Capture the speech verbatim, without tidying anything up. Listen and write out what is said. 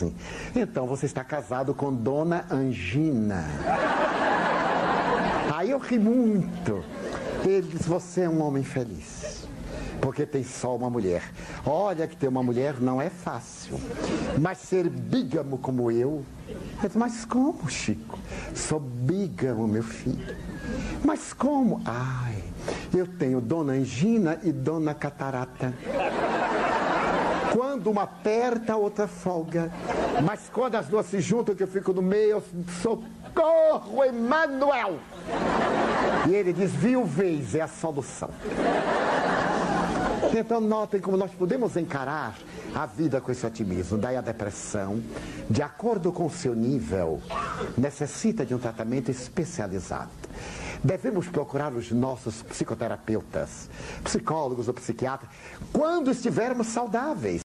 assim: então você está casado com Dona Angina. Aí eu ri muito. Ele disse: você é um homem feliz, porque tem só uma mulher. Olha que ter uma mulher não é fácil. Mas ser bígamo como eu... Eu disse: mas como, Chico? Sou bígamo, meu filho. Mas como? Ai, eu tenho Dona Angina e Dona Catarata. Quando uma aperta, a outra folga. Mas quando as duas se juntam, que eu fico no meio, eu socorro, Emanuel! E ele diz: viuvez é a solução. Então notem como nós podemos encarar a vida com esse otimismo. Daí a depressão, de acordo com o seu nível, necessita de um tratamento especializado. Devemos procurar os nossos psicoterapeutas, psicólogos ou psiquiatras, quando estivermos saudáveis.